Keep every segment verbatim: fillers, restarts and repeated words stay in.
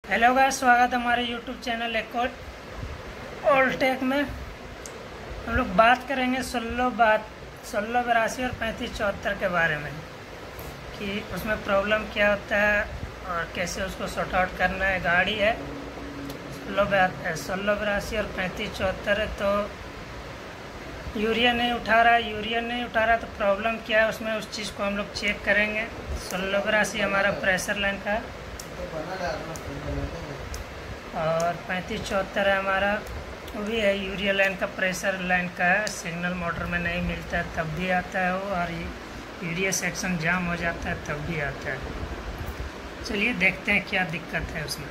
Hello guys, स्वागत है हमारे यूट्यूब चैनल एक और ओल्टेक में। हम लोग बात करेंगे सोलह बात सोलह बिरासी और पैंतीस चौहत्तर के बारे में कि उसमें प्रॉब्लम क्या होता है और कैसे उसको सॉर्ट आउट करना है। गाड़ी है सोलह सोलह बिरासी और पैंतीस चौहत्तर है, तो यूरिया नहीं उठा रहा है यूरिया नहीं उठा रहा तो प्रॉब्लम क्या है उसमें, उस चीज़ को हम लोग चेक करेंगे। सोलह बिरासी हमारा प्रेशर लाइन का है और पैंतीस चौहत्तर है हमारा, वो भी है यूरिया लाइन का, प्रेशर लाइन का है। सिग्नल मोटर में नहीं मिलता है तब भी आता है वो, और यूरिया सेक्शन जाम हो जाता है तब भी आता है। चलिए देखते हैं क्या दिक्कत है उसमें।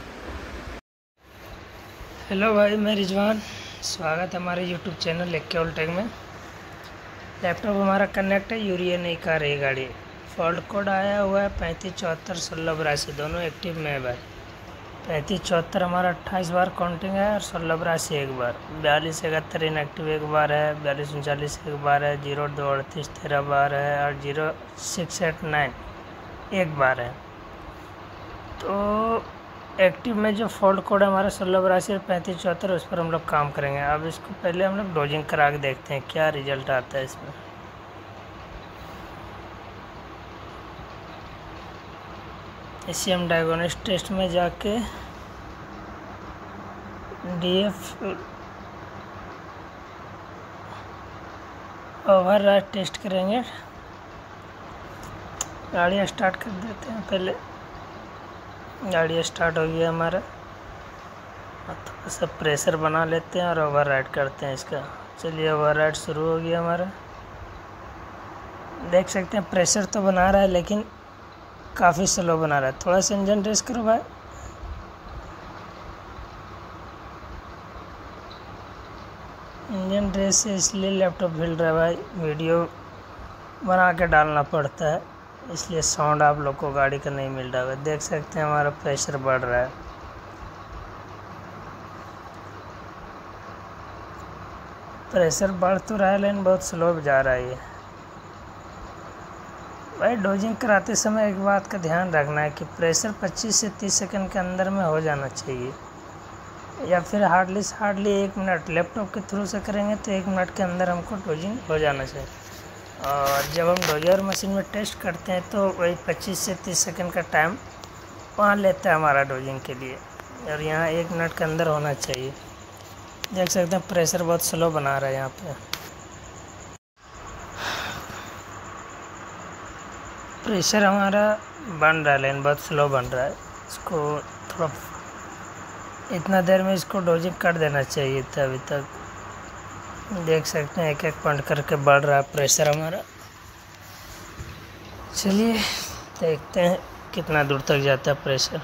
हेलो भाई, मैं रिजवान, स्वागत है हमारे यूट्यूब चैनल एक के ओल्टेक में। लैपटॉप हमारा कनेक्ट है, यूरिया नहीं कर रही गाड़ी। फॉल्ट कोड आया हुआ है पैंतीस चौहत्तर सोलह बिरासी, दोनों एक्टिव में है भाई। पैंतीस चौहत्तर हमारा अट्ठाईस बार काउंटिंग है और सोलह बिरासी एक बार। बयालीस इकहत्तर इनएक्टिव एक बार है, बयालीस उनचालीस एक बार है, जीरो दो अड़तीस तेरह बार है और जीरो सिक्स एट नाइन एक बार है। तो एक्टिव में जो फॉल्ट कोड है हमारा सोलह बिरासी और पैंतीस चौहत्तर, उस पर हम लोग काम करेंगे। अब इसको पहले हम लोग डोजिंग करा के देखते हैं क्या रिजल्ट आता है इसमें। इसी हम डायग्नोस्टिक टेस्ट में जाके डीएफ ओवरराइड टेस्ट करेंगे। गाड़ी स्टार्ट कर देते हैं। पहले गाड़ी स्टार्ट हो गया हमारा, थोड़ा सा प्रेशर बना लेते हैं और ओवरराइड करते हैं इसका। चलिए, ओवरराइड शुरू हो गया हमारा। देख सकते हैं प्रेशर तो बना रहा है लेकिन काफ़ी स्लो बना रहा है। थोड़ा सा इंजन रेस करो भाई। इंजन रेस से इसलिए लैपटॉप हिल रहा है भाई, वीडियो बना के डालना पड़ता है, इसलिए साउंड आप लोग को गाड़ी का नहीं मिल रहा है। देख सकते हैं हमारा प्रेशर बढ़ रहा है। प्रेशर बढ़ तो रहा है लेकिन बहुत स्लो जा रहा है ये भाई। डोजिंग कराते समय एक बात का ध्यान रखना है कि प्रेशर पच्चीस से तीस सेकंड के अंदर में हो जाना चाहिए, या फिर हार्डली से हार्डली एक मिनट। लैपटॉप के थ्रू से करेंगे तो एक मिनट के अंदर हमको डोजिंग हो जाना चाहिए। और जब हम डोजर मशीन में टेस्ट करते हैं तो वही पच्चीस से तीस सेकंड का टाइम वहाँ लेता है हमारा डोजिंग के लिए, और यहाँ एक मिनट के अंदर होना चाहिए। देख सकते हैं प्रेशर बहुत स्लो बना रहा है यहाँ पे। प्रेशर हमारा बन रहा है लेकिन बहुत स्लो बन रहा है। इसको थोड़ा इतना देर में इसको डोजिंग कर देना चाहिए था। अभी तक देख सकते हैं एक एक पॉइंट करके बढ़ रहा है प्रेशर हमारा। चलिए देखते हैं कितना दूर तक जाता है प्रेशर।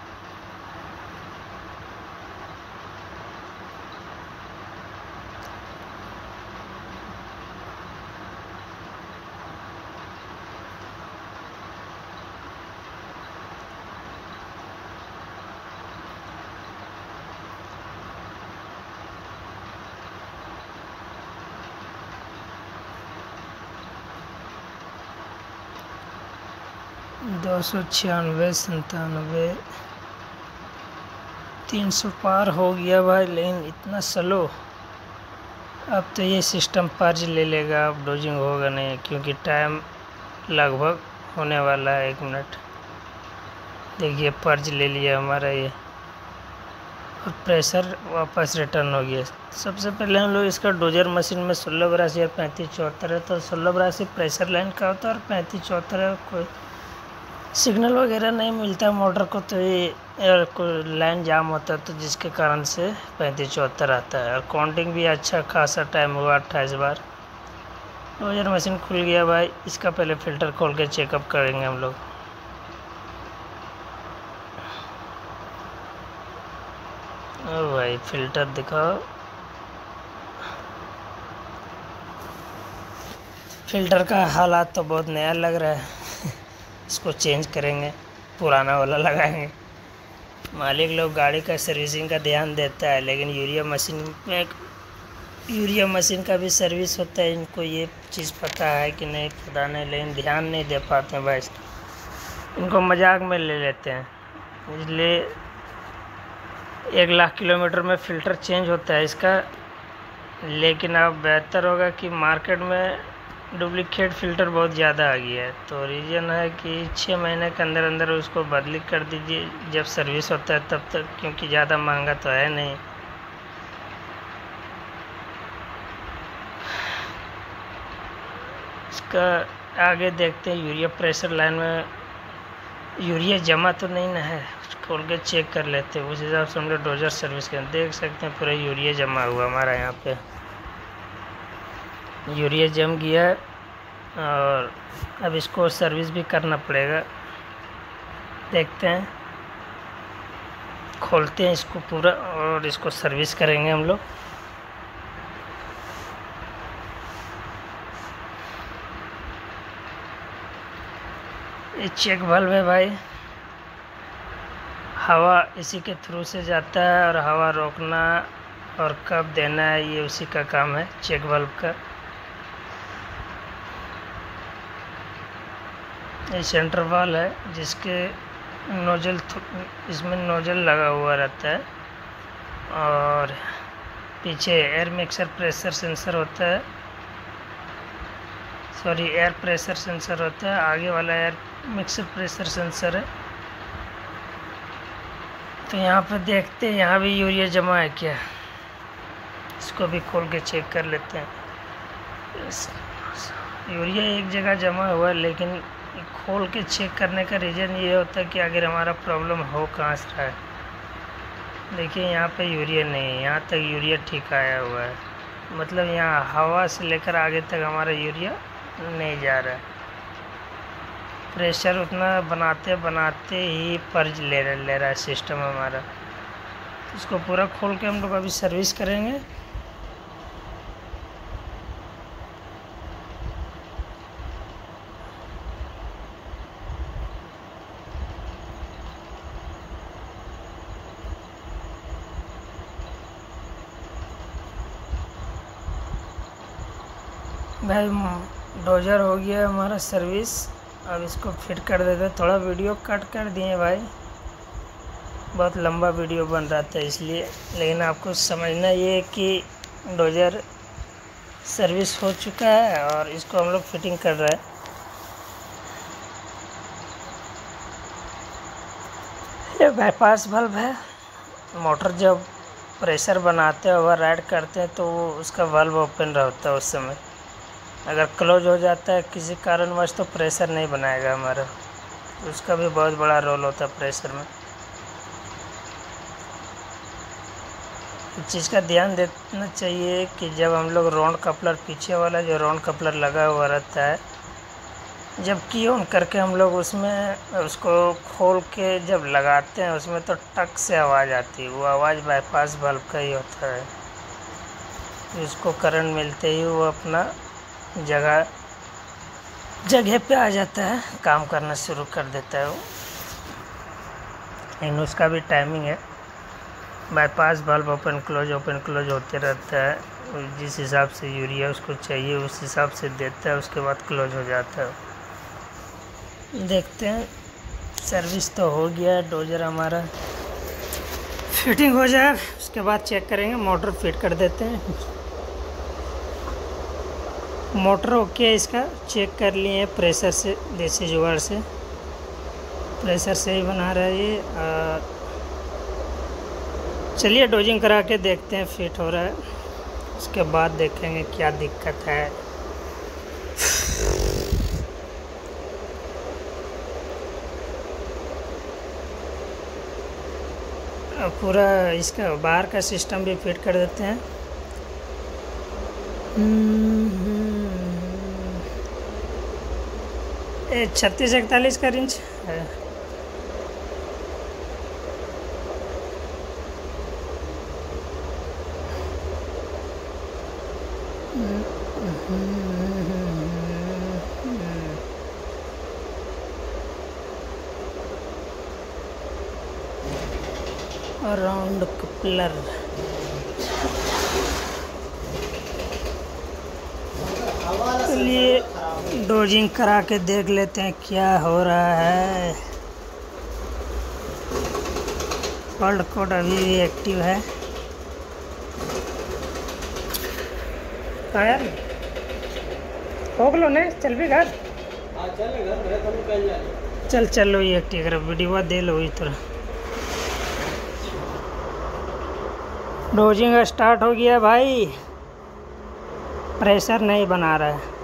दो सौ छियानवे संतानवे तीन सौ पार हो गया भाई, लेकिन इतना स्लो। अब तो ये सिस्टम पर्ज ले लेगा, अब डोजिंग होगा नहीं क्योंकि टाइम लगभग होने वाला है एक मिनट। देखिए पर्ज ले लिया हमारा ये, और प्रेशर वापस रिटर्न हो गया। सबसे पहले हम लोग इसका डोजर मशीन में सोलह बिरासी और पैंतीस चौहत्तर है, तो सोलह बिरासी प्रेशर लाइन का होता है और पैंतीस चौहत्तर है कोई सिग्नल वगैरह नहीं मिलता मोटर को, तो ये कोई लाइन जाम होता है, तो जिसके कारण से पैंतीस चौहत्तर आता है। और काउंटिंग भी अच्छा खासा टाइम हुआ, अट्ठाईस बार। डोजर मशीन खुल गया भाई। इसका पहले फ़िल्टर खोल के चेकअप करेंगे हम लोग। ओ भाई फ़िल्टर दिखाओ। फ़िल्टर का हालात तो बहुत नया लग रहा है। इसको चेंज करेंगे, पुराना वाला लगाएंगे। मालिक लोग गाड़ी का सर्विसिंग का ध्यान देता है, लेकिन यूरिया मशीन में यूरिया मशीन का भी सर्विस होता है। इनको ये चीज़ पता है कि नहीं पता नहीं, लेकिन ध्यान नहीं दे पाते हैं भाई। इनको मजाक में ले लेते हैं, इसलिए एक लाख किलोमीटर में फ़िल्टर चेंज होता है इसका। लेकिन अब बेहतर होगा कि मार्केट में डुप्लीकेट फ़िल्टर बहुत ज़्यादा आ गया है, तो रीज़न है कि छः महीने के अंदर अंदर उसको बदली कर दीजिए जब सर्विस होता है तब तक, क्योंकि ज़्यादा महंगा तो है नहीं। इसका आगे देखते हैं। यूरिया प्रेशर लाइन में यूरिया जमा तो नहीं ना है, खोल के चेक कर लेते हैं। उस हिसाब से हम लोग डोजर सर्विस करें। देख सकते हैं पूरा यूरिया जमा हुआ हमारा यहाँ पे, यूरिया जम गया है और अब इसको सर्विस भी करना पड़ेगा। देखते हैं, खोलते हैं इसको पूरा और इसको सर्विस करेंगे हम लोग। ये चेक वाल्व है भाई, हवा इसी के थ्रू से जाता है और हवा रोकना और कब देना है ये उसी का काम है, चेक वाल्व का। ये सेंटर वाल है जिसके नोजल, इसमें नोजल लगा हुआ रहता है और पीछे एयर मिक्सर प्रेशर सेंसर होता है, सॉरी एयर प्रेशर सेंसर होता है। आगे वाला एयर मिक्सर प्रेशर सेंसर है। तो यहाँ पर देखते हैं यहाँ भी यूरिया जमा है क्या, इसको भी खोल के चेक कर लेते हैं। यूरिया एक जगह जमा हुआ है, लेकिन खोल के चेक करने का रीज़न ये होता है कि अगर हमारा प्रॉब्लम हो कहाँ से रहा है। देखिए यहाँ पे यूरिया नहीं है, यहाँ तक यूरिया ठीक आया हुआ है, मतलब यहाँ हवा से लेकर आगे तक हमारा यूरिया नहीं जा रहा है। प्रेशर उतना बनाते बनाते ही पर्ज ले ले रहा है सिस्टम हमारा। इसको पूरा खोल के हम लोग अभी सर्विस करेंगे। भाई डोजर हो गया हमारा सर्विस, अब इसको फिट कर देते। थोड़ा वीडियो कट कर दिए भाई, बहुत लंबा वीडियो बन रहा था इसलिए, लेकिन आपको समझना ये कि डोजर सर्विस हो चुका है और इसको हम लोग फिटिंग कर रहे हैं। ये बाईपास बल्ब है, मोटर जब प्रेशर बनाते हैं ओवर राइड करते हैं तो उसका बल्ब ओपन रहता है। उस समय अगर क्लोज हो जाता है किसी कारणवश तो प्रेशर नहीं बनाएगा हमारा, उसका भी बहुत बड़ा रोल होता है प्रेशर में। इस चीज़ का ध्यान देना चाहिए कि जब हम लोग राउंड कपलर, पीछे वाला जो राउंड कपलर लगा हुआ रहता है, जब की ऑन करके हम लोग उसमें उसको खोल के जब लगाते हैं उसमें तो टक से आवाज़ आती है, वो आवाज़ बाईपास बल्ब का ही होता है। उसको करंट मिलते ही वो अपना जगह जगह पे आ जाता है, काम करना शुरू कर देता है वो। लेकिन उसका भी टाइमिंग है, bypass bulb open close open close होते रहता है। जिस हिसाब से यूरिया उसको चाहिए उस हिसाब से देता है, उसके बाद क्लोज हो जाता है। देखते हैं, सर्विस तो हो गया, डोजर हमारा फिटिंग हो जाए उसके बाद चेक करेंगे। मोटर फिट कर देते हैं। मोटर ओके, इसका चेक कर लिए प्रेशर से, देसी जुगाड़ से प्रेशर से ही बना रहा है ये। चलिए डोजिंग करा के देखते हैं फिट हो रहा है, उसके बाद देखेंगे क्या दिक्कत है। अब पूरा इसका बाहर का सिस्टम भी फिट कर देते हैं। छत्तीस इकतालीस का रेंज है। राउंड कपलर चलिए डोजिंग करा के देख लेते हैं क्या हो रहा है। फॉल्ट कोड अभी भी एक्टिव है। हाँ यार हो गलो ने चल भी घर चल चल लो ये एक्टिव कर वीडियो दे लो थोड़ा। डोजिंग स्टार्ट हो गया भाई, प्रेशर नहीं बना रहा है।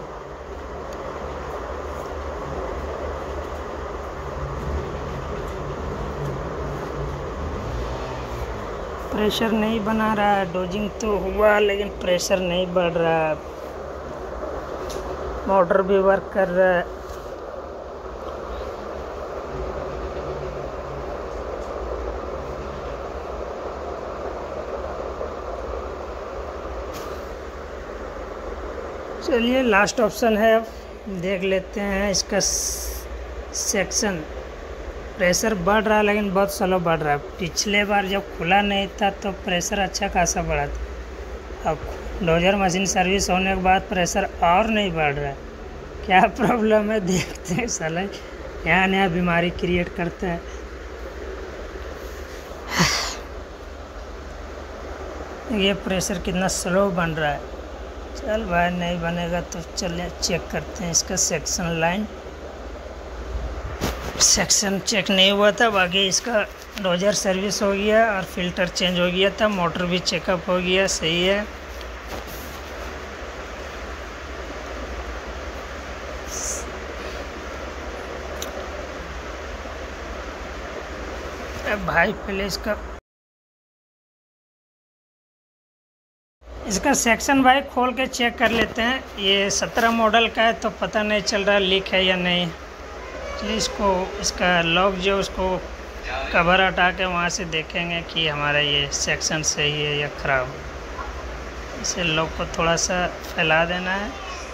प्रेशर नहीं बना रहा है। डोजिंग तो हुआ लेकिन प्रेशर नहीं बढ़ रहा है। मोटर भी वर्क कर रहा है। चलिए लास्ट ऑप्शन है, अब देख लेते हैं इसका सेक्शन। प्रेशर बढ़ रहा है लेकिन बहुत स्लो बढ़ रहा है। पिछले बार जब खुला नहीं था तो प्रेशर अच्छा खासा बढ़ा था। अब डोजर मशीन सर्विस होने के बाद प्रेशर और नहीं बढ़ रहा है। क्या प्रॉब्लम है देखते हैं। साला नया नया बीमारी क्रिएट करता है। ये प्रेशर कितना स्लो बन रहा है। चल भाई नहीं बनेगा तो चलिए चेक करते हैं इसका सेक्शन लाइन। सेक्शन चेक नहीं हुआ था, बाकी इसका डोजर सर्विस हो गया और फिल्टर चेंज हो गया था। मोटर भी चेकअप हो गया, सही है। अब भाई पहले इसका इसका सेक्शन भाई खोल के चेक कर लेते हैं। ये सत्रह मॉडल का है तो पता नहीं चल रहा लीक है या नहीं। चलिए इसको इसका लॉक जो उसको कवर हटा के वहाँ से देखेंगे कि हमारा ये सेक्शन सही है या ख़राब। इसे लॉक को थोड़ा सा फैला देना है।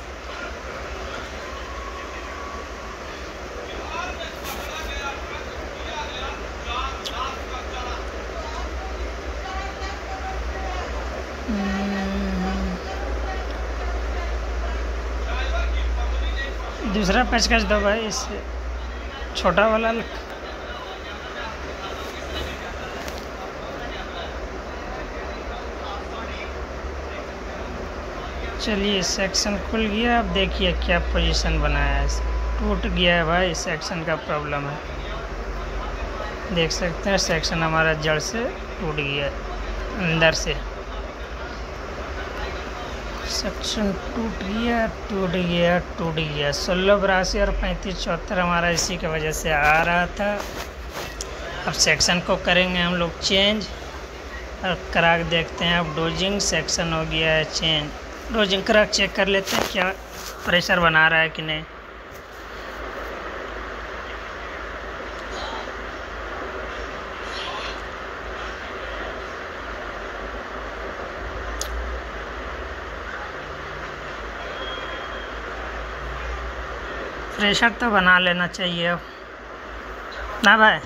दूसरा पेचकस दो भाई, इससे छोटा वाला। चलिए सेक्शन खुल गया। अब देखिए क्या पोजीशन बनाया है। टूट गया है भाई, सेक्शन का प्रॉब्लम है। देख सकते हैं सेक्शन हमारा जड़ से टूट गया अंदर से। सेक्शन टूट गया टूट गया टूट गया। सोलह बरासी और पैंतीस चौहत्तर हमारा इसी की वजह से आ रहा था। अब सेक्शन को करेंगे हम लोग चेंज और करा के देखते हैं। अब डोजिंग सेक्शन हो गया है चेंज। डोजिंग करा चेक कर लेते हैं क्या प्रेशर बना रहा है कि नहीं। प्रेशर तो बना लेना चाहिए अब ना भाई।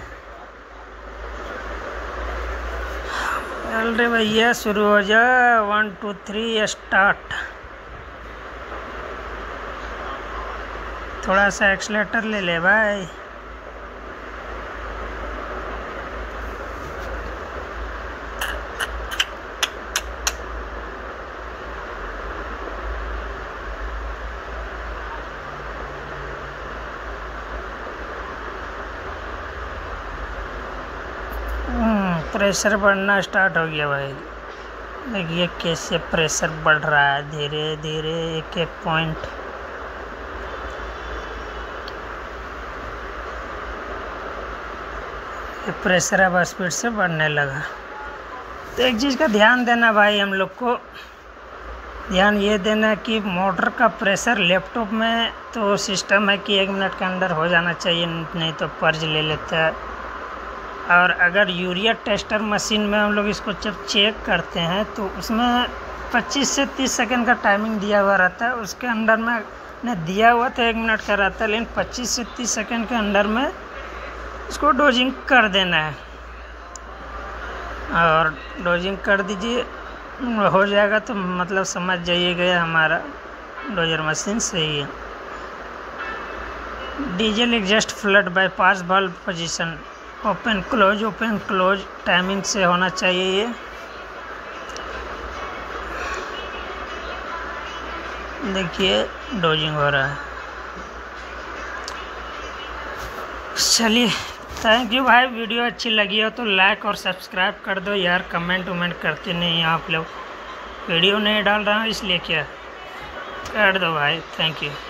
चल रे भैया शुरू हो जा। One two three start. थोड़ा सा एक्सीलेटर ले ले भाई। प्रेशर बढ़ना स्टार्ट हो गया भाई। देखिए कैसे प्रेशर बढ़ रहा है धीरे धीरे एक एक पॉइंट। प्रेशर अब स्पीड से बढ़ने लगा। तो एक चीज़ का ध्यान देना भाई, हम लोग को ध्यान ये देना कि मोटर का प्रेशर लैपटॉप में तो सिस्टम है कि एक मिनट के अंदर हो जाना चाहिए, नहीं तो पर्ज ले लेता है। और अगर यूरिया टेस्टर मशीन में हम लोग इसको जब चेक करते हैं तो उसमें पच्चीस से तीस सेकंड का टाइमिंग दिया हुआ रहता है। उसके अंदर में ने दिया हुआ तो एक मिनट का रहता है, लेकिन पच्चीस से तीस सेकंड के अंदर में इसको डोजिंग कर देना है। और डोजिंग कर दीजिए, हो जाएगा तो मतलब समझ जाइएगा हमारा डोजर मशीन सही है। Diesel exhaust fluid bypass valve position open close open close timing से होना चाहिए ये। देखिए डोजिंग हो रहा है। चलिए थैंक यू भाई। वीडियो अच्छी लगी हो तो लाइक और सब्सक्राइब कर दो यार। कमेंट वमेंट करते नहीं आप लोग। वीडियो नहीं डाल रहा हूँ इसलिए क्या, कर दो भाई। Thank you.